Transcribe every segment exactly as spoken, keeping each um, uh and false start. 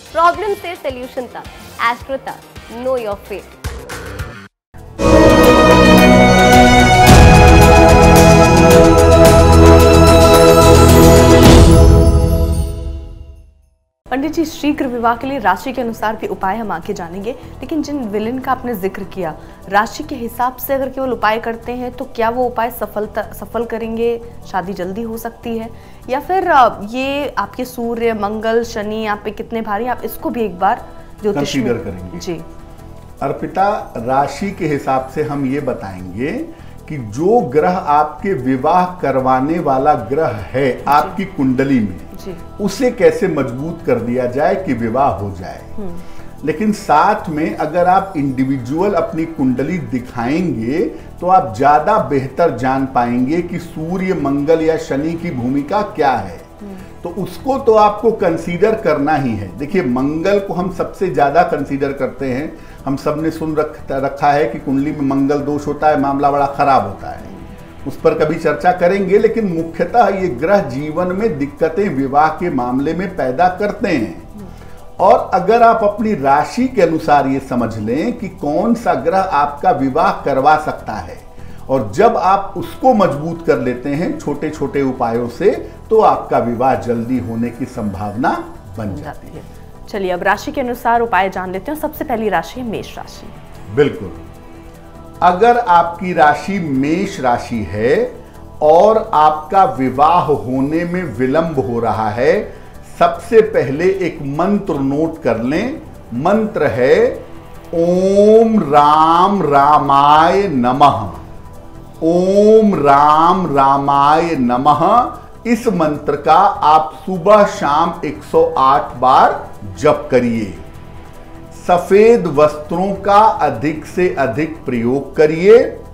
Problem से solution तक, astro तक, know your fate. Pandit ji, शीघ्र विवाह के लिए राशि के अनुसार भी उपाय हम आगे जानेंगे, लेकिन जिन विलेन का आपने जिक्र किया, राशि के हिसाब से अगर केवल उपाय करते हैं तो क्या वो उपाय सफलता सफल करेंगे, शादी जल्दी हो सकती है, या फिर ये आपके सूर्य, मंगल, शनि आप पे कितने भारी, आप इसको भी एक बार ज्योतिष कंसीडर करेंगे। जी अर्पिता, राशि के हिसाब से हम ये बताएंगे कि जो ग्रह आपके विवाह करवाने वाला ग्रह है आपकी कुंडली में, उसे कैसे मजबूत कर दिया जाए कि विवाह हो जाए। लेकिन साथ में अगर आप इंडिविजुअल अपनी कुंडली दिखाएंगे तो आप ज्यादा बेहतर जान पाएंगे कि सूर्य, मंगल या शनि की भूमिका क्या है। तो उसको तो आपको कंसीडर करना ही है। देखिए, मंगल को हम सबसे ज्यादा कंसीडर करते हैं। हम सब ने सुन रख, रखा है कि कुंडली में मंगल दोष होता है, मामला बड़ा खराब होता है। उस पर कभी चर्चा करेंगे, लेकिन मुख्यतः ये ग्रह जीवन में दिक्कतें विवाह के मामले में पैदा करते हैं। और अगर आप अपनी राशि के अनुसार ये समझ लें कि कौन सा ग्रह आपका विवाह करवा सकता है, और जब आप उसको मजबूत कर लेते हैं छोटे छोटे उपायों से, तो आपका विवाह जल्दी होने की संभावना बन जाती है। चलिए, अब राशि के अनुसार उपाय जान लेते हैं। सबसे पहली राशि है मेष राशि। बिल्कुल, अगर आपकी राशि मेष राशि है और आपका विवाह होने में विलंब हो रहा है, सबसे पहले एक मंत्र नोट कर लें। मंत्र है ओम राम रामाय नमः। ओम राम रामाय नमः। इस मंत्र का आप सुबह शाम एक सौ आठ बार जप करिए। सफेद वस्त्रों का अधिक से अधिक प्रयोग करिए।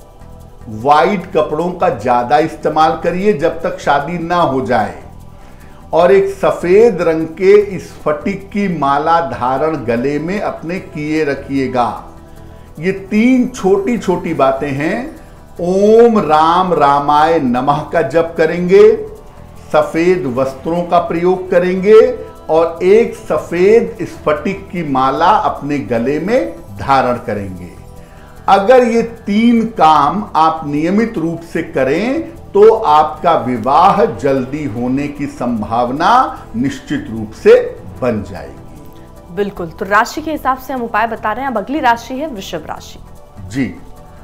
वाइट कपड़ों का ज्यादा इस्तेमाल करिए जब तक शादी ना हो जाए। और एक सफेद रंग के स्फटिक की माला धारण गले में अपने किए रखिएगा। ये तीन छोटी छोटी बातें हैं। ओम राम रामाय नमः का जप करेंगे, सफेद वस्त्रों का प्रयोग करेंगे और एक सफेद स्फटिक की माला अपने गले में धारण करेंगे। अगर ये तीन काम आप नियमित रूप से करें तो आपका विवाह जल्दी होने की संभावना निश्चित रूप से बन जाएगी। बिल्कुल, तो राशि के हिसाब से हम उपाय बता रहे हैं। अब अगली राशि है वृषभ राशि। जी,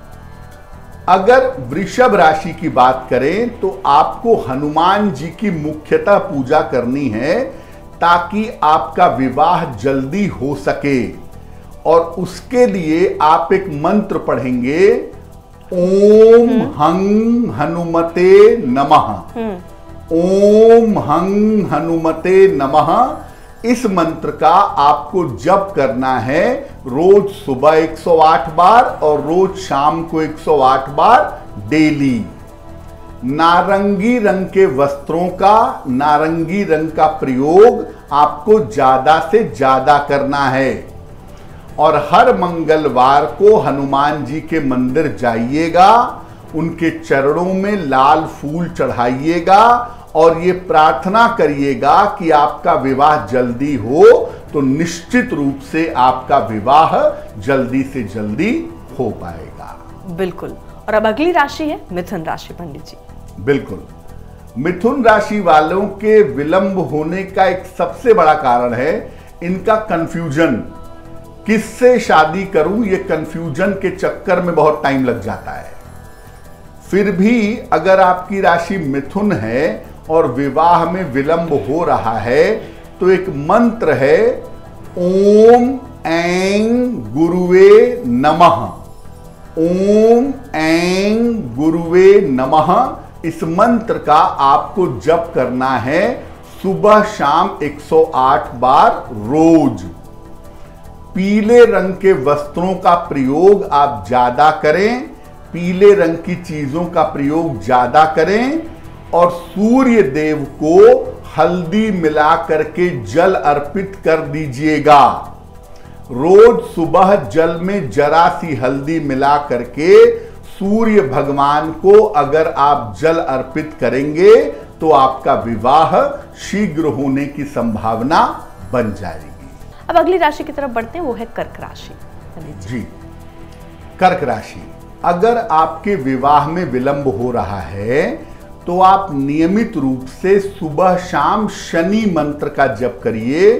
अगर वृषभ राशि की बात करें तो आपको हनुमान जी की मुख्यतः पूजा करनी है ताकि आपका विवाह जल्दी हो सके। और उसके लिए आप एक मंत्र पढ़ेंगे, ओम हं हनुमते नमः। ओम हं हनुमते नमः। इस मंत्र का आपको जप करना है रोज सुबह एक सौ आठ बार और रोज शाम को एक सौ आठ बार डेली। नारंगी रंग के वस्त्रों का, नारंगी रंग का प्रयोग आपको ज्यादा से ज्यादा करना है। और हर मंगलवार को हनुमान जी के मंदिर जाइएगा, उनके चरणों में लाल फूल चढ़ाइएगा और ये प्रार्थना करिएगा कि आपका विवाह जल्दी हो। तो निश्चित रूप से आपका विवाह जल्दी से जल्दी हो पाएगा। बिल्कुल। और अब अगली राशि है मिथुन राशि। पंडित जी, बिल्कुल, मिथुन राशि वालों के विलंब होने का एक सबसे बड़ा कारण है इनका कंफ्यूजन। किससे शादी करूं, ये कंफ्यूजन के चक्कर में बहुत टाइम लग जाता है। फिर भी अगर आपकी राशि मिथुन है और विवाह में विलंब हो रहा है तो एक मंत्र है ओम ऐं गुरुवे नमः। ओम ऐं गुरुवे नमः। इस मंत्र का आपको जप करना है सुबह शाम एक सौ आठ बार रोज। पीले रंग के वस्त्रों का प्रयोग आप ज्यादा करें, पीले रंग की चीजों का प्रयोग ज्यादा करें और सूर्य देव को हल्दी मिला करके जल अर्पित कर दीजिएगा। रोज सुबह जल में जरा सी हल्दी मिला करके सूर्य भगवान को अगर आप जल अर्पित करेंगे तो आपका विवाह शीघ्र होने की संभावना बन जाएगी। अब अगली राशि की तरफ बढ़ते हैं, वो है कर्क राशि। जी, कर्क राशि, अगर आपके विवाह में विलंब हो रहा है तो आप नियमित रूप से सुबह शाम शनि मंत्र का जप करिए।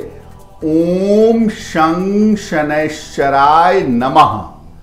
ओम शं शनैश्चराय नमः,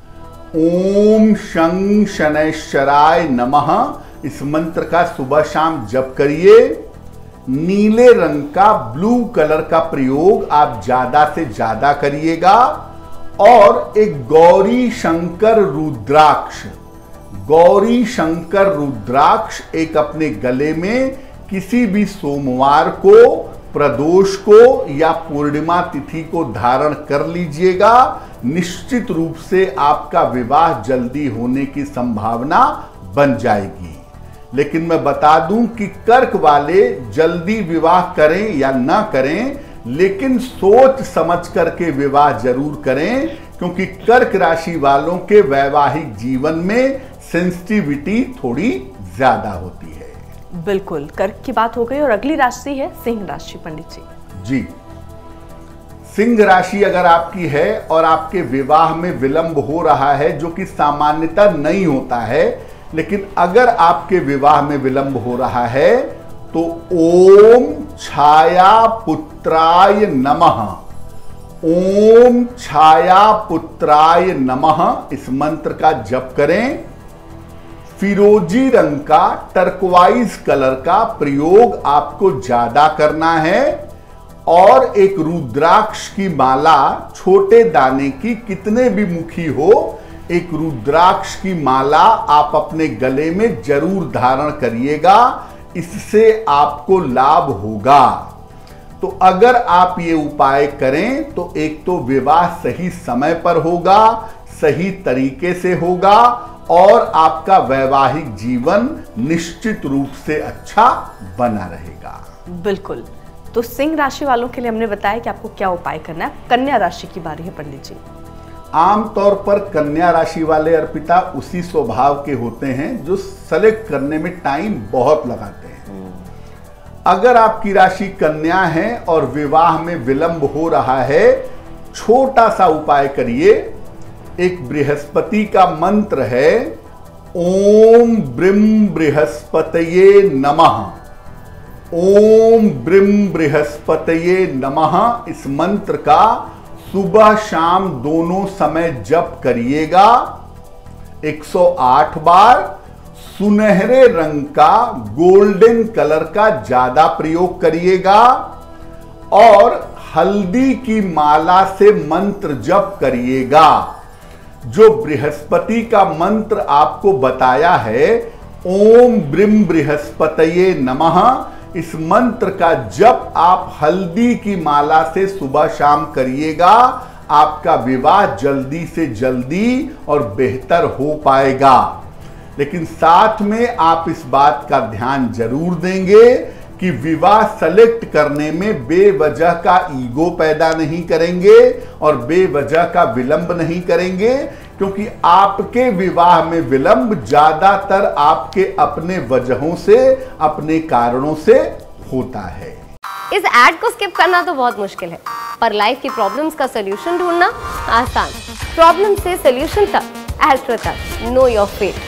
ओम शं शनैश्चराय नमः, इस मंत्र का सुबह शाम जप करिए। नीले रंग का, ब्लू कलर का प्रयोग आप ज्यादा से ज्यादा करिएगा। और एक गौरी शंकर रुद्राक्ष, गौरी शंकर रुद्राक्ष एक अपने गले में किसी भी सोमवार को, प्रदोष को या पूर्णिमा तिथि को धारण कर लीजिएगा। निश्चित रूप से आपका विवाह जल्दी होने की संभावना बन जाएगी। लेकिन मैं बता दूं कि कर्क वाले जल्दी विवाह करें या ना करें, लेकिन सोच समझ करके विवाह जरूर करें, क्योंकि कर्क राशि वालों के वैवाहिक जीवन में सेंसिटिविटी थोड़ी ज्यादा होती है। बिल्कुल, कर्क की बात हो गई और अगली राशि है सिंह राशि। पंडित जी जी, सिंह राशि अगर आपकी है और आपके विवाह में विलंब हो रहा है, जो कि सामान्यतः नहीं होता है, लेकिन अगर आपके विवाह में विलंब हो रहा है तो ओम छाया पुत्राय नमः, ओम छाया पुत्राय नमः, इस मंत्र का जप करें। फिरोजी रंग का, टर्कवाइज कलर का प्रयोग आपको ज्यादा करना है। और एक रुद्राक्ष की माला, छोटे दाने की, कितने भी मुखी हो, एक रुद्राक्ष की माला आप अपने गले में जरूर धारण करिएगा, इससे आपको लाभ होगा। तो अगर आप ये उपाय करें तो एक तो विवाह सही समय पर होगा, सही तरीके से होगा और आपका वैवाहिक जीवन निश्चित रूप से अच्छा बना रहेगा। बिल्कुल, तो सिंह राशि वालों के लिए हमने बताया कि आपको क्या उपाय करना है। कन्या राशि की बारी है पंडित जी। आमतौर पर कन्या राशि वाले अर्पिता उसी स्वभाव के होते हैं जो सेलेक्ट करने में टाइम बहुत लगाते हैं। अगर आपकी राशि कन्या है और विवाह में विलंब हो रहा है, छोटा सा उपाय करिए। एक बृहस्पति का मंत्र है, ओम ब्रिम बृहस्पतये नमः, ओम ब्रिम बृहस्पतये नमः, इस मंत्र का सुबह शाम दोनों समय जप करिएगा एक सौ आठ बार। सुनहरे रंग का, गोल्डन कलर का ज्यादा प्रयोग करिएगा और हल्दी की माला से मंत्र जप करिएगा। जो बृहस्पति का मंत्र आपको बताया है, ओम ब्रिम बृहस्पतये नमः, इस मंत्र का जप आप हल्दी की माला से सुबह शाम करिएगा। आपका विवाह जल्दी से जल्दी और बेहतर हो पाएगा। लेकिन साथ में आप इस बात का ध्यान जरूर देंगे कि विवाह सेलेक्ट करने में बेवजह का ईगो पैदा नहीं करेंगे और बेवजह का विलंब नहीं करेंगे, क्योंकि आपके विवाह में विलंब ज्यादातर आपके अपने वजहों से, अपने कारणों से होता है। इस एड को स्किप करना तो बहुत मुश्किल है, पर लाइफ की प्रॉब्लम्स का सलूशन ढूंढना आसान। प्रॉब्लम से सलूशन तक, एस्ट्रो तक, नो योर फेट।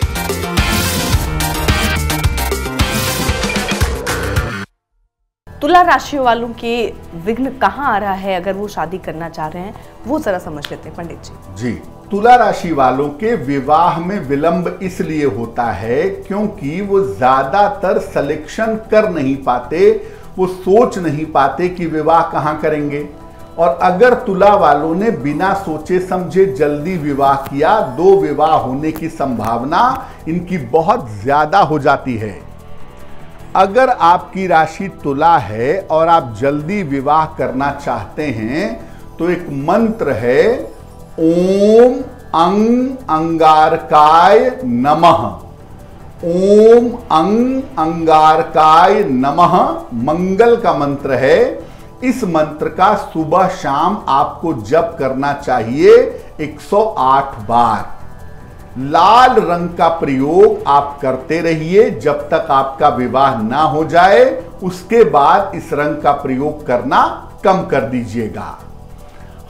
तुला राशि वालों के विघ्न कहाँ आ रहा है अगर वो शादी करना चाह रहे हैं, वो जरा समझ लेते हैं पंडित जी। जी, तुला राशि वालों के विवाह में विलंब इसलिए होता है क्योंकि वो ज्यादातर सिलेक्शन कर नहीं पाते, वो सोच नहीं पाते कि विवाह कहाँ करेंगे। और अगर तुला वालों ने बिना सोचे समझे जल्दी विवाह किया, दो विवाह होने की संभावना इनकी बहुत ज्यादा हो जाती है। अगर आपकी राशि तुला है और आप जल्दी विवाह करना चाहते हैं तो एक मंत्र है, ओम अंग अंगारकाय नमः, ओम अंग अंगारकाय नमः, मंगल का मंत्र है। इस मंत्र का सुबह शाम आपको जप करना चाहिए एक सौ आठ बार। लाल रंग का प्रयोग आप करते रहिए जब तक आपका विवाह ना हो जाए, उसके बाद इस रंग का प्रयोग करना कम कर दीजिएगा।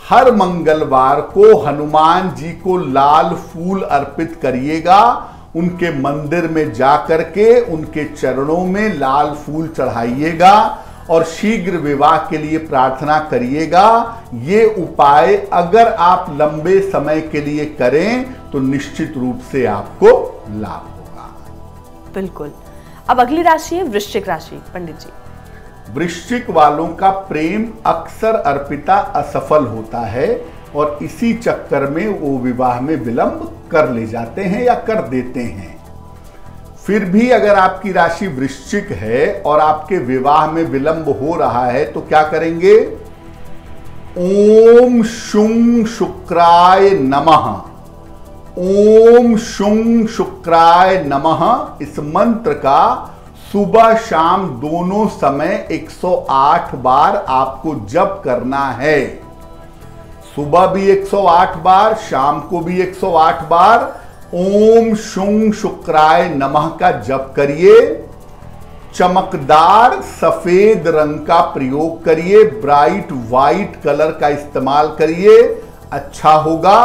हर मंगलवार को हनुमान जी को लाल फूल अर्पित करिएगा। उनके मंदिर में जाकर के उनके चरणों में लाल फूल चढ़ाइएगा और शीघ्र विवाह के लिए प्रार्थना करिएगा। ये उपाय अगर आप लंबे समय के लिए करें तो निश्चित रूप से आपको लाभ होगा। बिल्कुल। अब अगली राशि है वृश्चिक राशि। पंडित जी, वृश्चिक वालों का प्रेम अक्सर अर्पिता असफल होता है और इसी चक्कर में वो विवाह में विलंब कर ले जाते हैं या कर देते हैं। फिर भी अगर आपकी राशि वृश्चिक है और आपके विवाह में विलंब हो रहा है तो क्या करेंगे? ओम शुं शुक्राय नमः, ओम शुं शुक्राय नमः इस मंत्र का सुबह शाम दोनों समय एक सौ आठ बार आपको जप करना है। सुबह भी एक सौ आठ बार, शाम को भी एक सौ आठ बार ओम शुं शुक्राय नमः का जप करिए। चमकदार सफेद रंग का प्रयोग करिए, ब्राइट वाइट कलर का इस्तेमाल करिए, अच्छा होगा।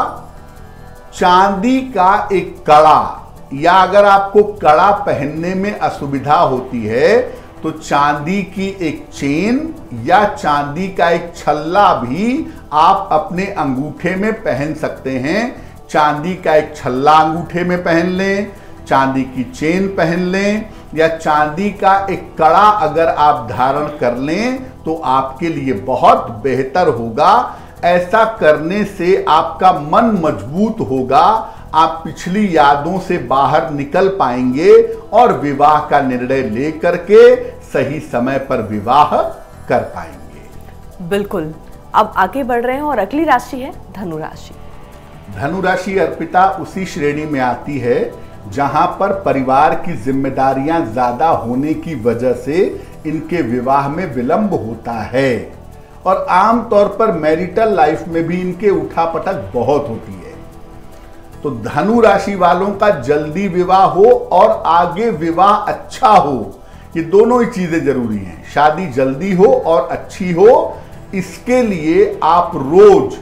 चांदी का एक कड़ा, या अगर आपको कड़ा पहनने में असुविधा होती है तो चांदी की एक चेन या चांदी का एक छल्ला भी आप अपने अंगूठे में पहन सकते हैं। चांदी का एक छल्ला अंगूठे में पहन लें, चांदी की चेन पहन लें, या चांदी का एक कड़ा अगर आप धारण कर लें तो आपके लिए बहुत बेहतर होगा। ऐसा करने से आपका मन मजबूत होगा, आप पिछली यादों से बाहर निकल पाएंगे और विवाह का निर्णय लेकर के सही समय पर विवाह कर पाएंगे। बिल्कुल। अब आगे बढ़ रहे हैं और अगली राशि है धनु राशि। धनु राशि अर्पिता उसी श्रेणी में आती है जहां पर परिवार की जिम्मेदारियां ज्यादा होने की वजह से इनके विवाह में विलंब होता है और आमतौर पर मैरिटल लाइफ में भी इनके उठापटक बहुत होती है। तो धनु राशि वालों का जल्दी विवाह हो और आगे विवाह अच्छा हो, ये दोनों ही चीजें जरूरी हैं। शादी जल्दी हो और अच्छी हो, इसके लिए आप रोज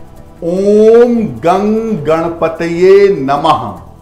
ओम गंग गणपतये नमः,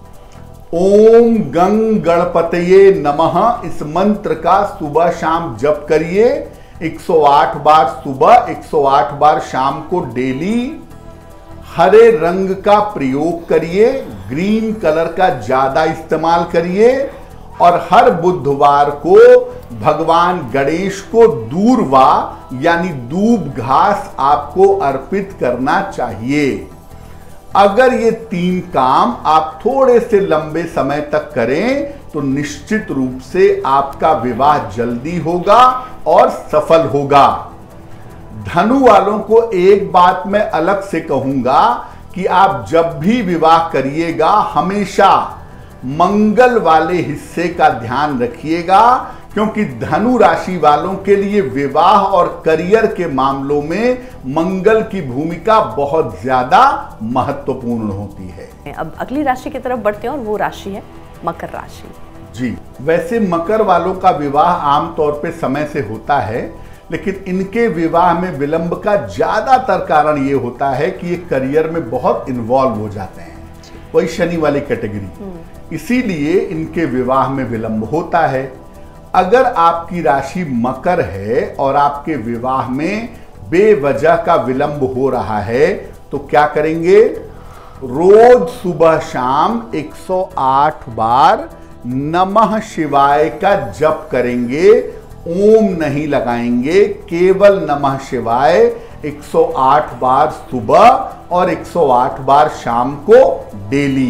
ओम गंग गणपतये नमः इस मंत्र का सुबह शाम जप करिए। एक सौ आठ बार सुबह, एक सौ आठ बार शाम को डेली। हरे रंग का प्रयोग करिए, ग्रीन कलर का ज्यादा इस्तेमाल करिए और हर बुधवार को भगवान गणेश को दूर्वा यानी दूब घास आपको अर्पित करना चाहिए। अगर ये तीन काम आप थोड़े से लंबे समय तक करें तो निश्चित रूप से आपका विवाह जल्दी होगा और सफल होगा। धनु वालों को एक बात मैं अलग से कहूंगा कि आप जब भी विवाह करिएगा हमेशा मंगल वाले हिस्से का ध्यान रखिएगा, क्योंकि धनु राशि वालों के लिए विवाह और करियर के मामलों में मंगल की भूमिका बहुत ज्यादा महत्वपूर्ण होती है। अब अगली राशि की तरफ बढ़ते हैं और वो राशि है मकर राशि। जी, वैसे मकर वालों का विवाह आमतौर पे समय से होता है, लेकिन इनके विवाह में विलंब का ज्यादातर कारण ये होता है कि ये करियर में बहुत इन्वॉल्व हो जाते हैं, वही शनि वाली कैटेगरी, इसीलिए इनके विवाह में विलंब होता है। अगर आपकी राशि मकर है और आपके विवाह में बेवजह का विलंब हो रहा है तो क्या करेंगे? रोज सुबह शाम एक सौ आठ बार नमः शिवाय का जप करेंगे। ओम नहीं लगाएंगे, केवल नमः शिवाय एक सौ आठ बार सुबह और एक सौ आठ बार शाम को डेली।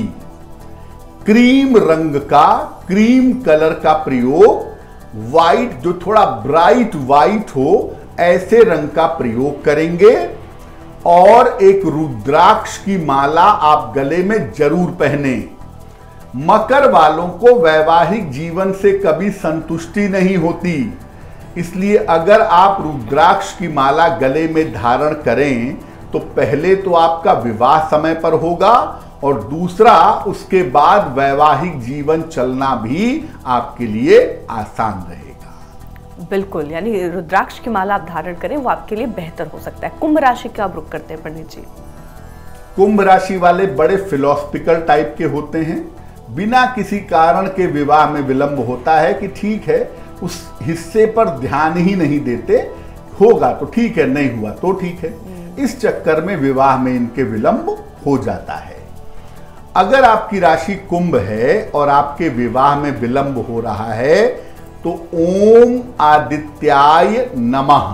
क्रीम रंग का, क्रीम कलर का प्रयोग, वाइट जो थोड़ा ब्राइट वाइट हो ऐसे रंग का प्रयोग करेंगे और एक रुद्राक्ष की माला आप गले में जरूर पहने। मकर वालों को वैवाहिक जीवन से कभी संतुष्टि नहीं होती, इसलिए अगर आप रुद्राक्ष की माला गले में धारण करें तो पहले तो आपका विवाह समय पर होगा और दूसरा उसके बाद वैवाहिक जीवन चलना भी आपके लिए आसान रहेगा। बिल्कुल, यानी रुद्राक्ष की माला आप धारण करें वो आपके लिए बेहतर हो सकता है। कुंभ राशि का आप रुख करते हैं पंडित जी। कुंभ राशि वाले बड़े फिलोसफिकल टाइप के होते हैं। बिना किसी कारण के विवाह में विलंब होता है कि ठीक है, उस हिस्से पर ध्यान ही नहीं देते, होगा तो ठीक है, नहीं हुआ तो ठीक है। इस चक्कर में विवाह में इनके विलंब हो जाता है। अगर आपकी राशि कुंभ है और आपके विवाह में विलंब हो रहा है तो ओम आदित्याय नमः,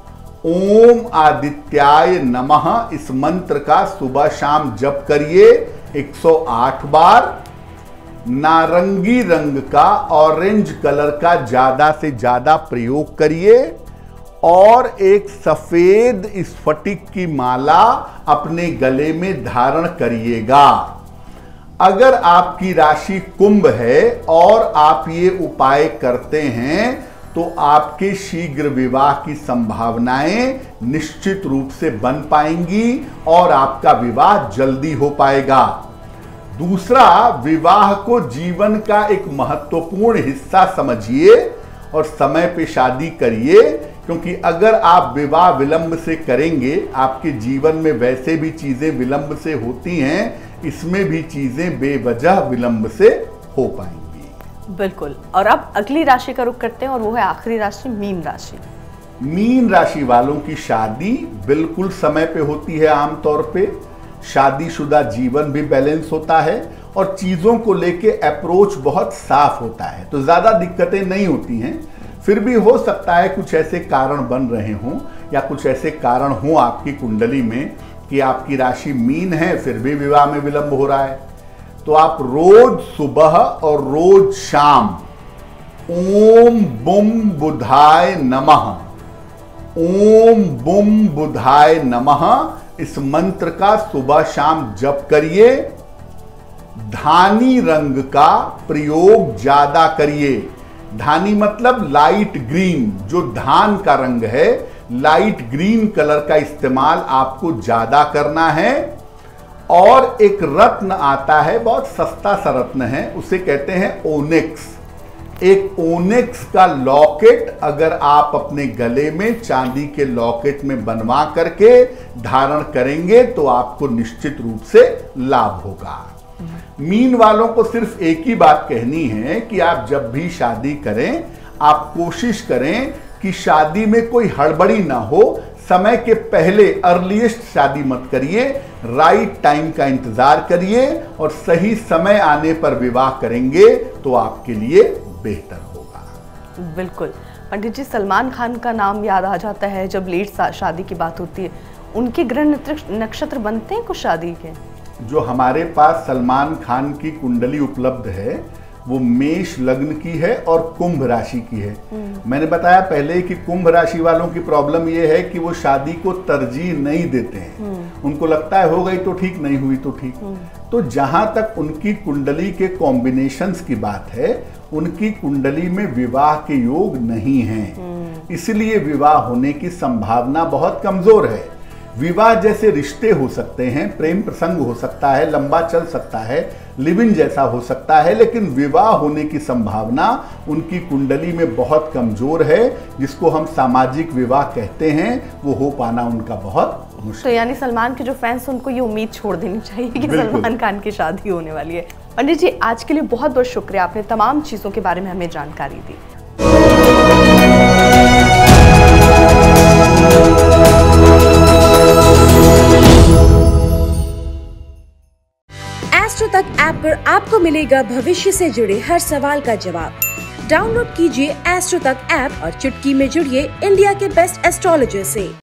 ओम आदित्याय नमः इस मंत्र का सुबह शाम जप करिए एक सौ आठ बार। नारंगी रंग का, ऑरेंज कलर का ज्यादा से ज्यादा प्रयोग करिए और एक सफेद स्फटिक की माला अपने गले में धारण करिएगा। अगर आपकी राशि कुंभ है और आप ये उपाय करते हैं तो आपके शीघ्र विवाह की संभावनाएं निश्चित रूप से बन पाएंगी और आपका विवाह जल्दी हो पाएगा। दूसरा, विवाह को जीवन का एक महत्वपूर्ण हिस्सा समझिए और समय पे शादी करिए, क्योंकि अगर आप विवाह विलंब से करेंगे, आपके जीवन में वैसे भी चीजें विलंब से होती हैं, इसमें भी चीजें बेवजह विलंब से हो पाएंगी। बिल्कुल। और अब अगली राशि का रुख करते हैं और वो है आखिरी राशि मीन राशि। मीन राशि वालों की शादी बिल्कुल समय पे होती है। आमतौर पे शादीशुदा जीवन भी बैलेंस होता है और चीजों को लेके अप्रोच बहुत साफ होता है, तो ज्यादा दिक्कतें नहीं होती हैं। फिर भी हो सकता है कुछ ऐसे कारण बन रहे हों या कुछ ऐसे कारण हों आपकी कुंडली में कि आपकी राशि मीन है फिर भी विवाह में विलंब हो रहा है, तो आप रोज सुबह और रोज शाम ओम बुम बुधाय नमः, ओम बुम बुधाय नमः इस मंत्र का सुबह शाम जप करिए। धानी रंग का प्रयोग ज्यादा करिए। धानी मतलब लाइट ग्रीन, जो धान का रंग है, लाइट ग्रीन कलर का इस्तेमाल आपको ज्यादा करना है। और एक रत्न आता है, बहुत सस्ता सा रत्न है, उसे कहते हैं ओनिक्स। एक ओनिक्स का लॉकेट अगर आप अपने गले में चांदी के लॉकेट में बनवा करके धारण करेंगे तो आपको निश्चित रूप से लाभ होगा। मीन वालों को सिर्फ एक ही बात कहनी है कि आप जब भी शादी करें, आप कोशिश करें कि शादी में कोई हड़बड़ी ना हो। समय के पहले अर्लीस्ट शादी मत करिए, राइट टाइम का इंतजार करिए और सही समय आने पर विवाह करेंगे तो आपके लिए बेहतर होगा। बिल्कुल। पंडित जी, सलमान खान का नाम याद आ जाता है जब लेट शादी की बात होती है। उनके ग्रह नक्षत्र बनते हैं कुछ शादी के? जो हमारे पास सलमान खान की कुंडली उपलब्ध है वो मेष लग्न की है और कुंभ राशि की है। मैंने बताया पहले कि कुंभ राशि वालों की प्रॉब्लम ये है कि वो शादी को तरजीह नहीं देते हैं। उनको लगता है हो गई तो ठीक, नहीं हुई तो ठीक। तो जहां तक उनकी कुंडली के कॉम्बिनेशंस की बात है, उनकी कुंडली में विवाह के योग नहीं हैं, इसलिए विवाह होने की संभावना बहुत कमजोर है। विवाह जैसे रिश्ते हो सकते हैं, प्रेम प्रसंग हो सकता है, लंबा चल सकता है, लिव इन जैसा हो सकता है, लेकिन विवाह होने की संभावना उनकी कुंडली में बहुत कमजोर है, जिसको हम सामाजिक विवाह कहते हैं। वो हो पाना उनका बहुत मुश्किल। तो यानी सलमान के जो फैंस उनको ये उम्मीद छोड़ देनी चाहिए कि सलमान खान की शादी होने वाली है। पंडित जी, आज के लिए बहुत बहुत शुक्रिया, आपने तमाम चीजों के बारे में हमें जानकारी दी। एस्ट्रो तक ऐप पर आपको मिलेगा भविष्य से जुड़े हर सवाल का जवाब। डाउनलोड कीजिए एस्ट्रो तक ऐप और चुटकी में जुड़िए इंडिया के बेस्ट एस्ट्रोलॉजर से।